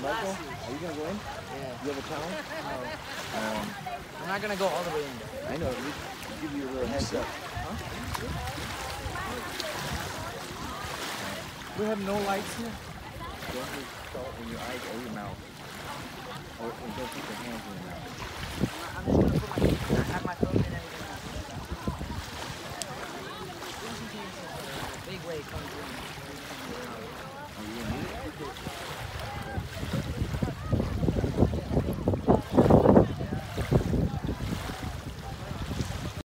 Michael, are you gonna go in? Yeah. You have a towel? No. I'm not gonna go all the way in there. I know. At least give you a little heads up. Huh? We have no lights here. Don't use salt in your eyes or your mouth. Or don't put your hands in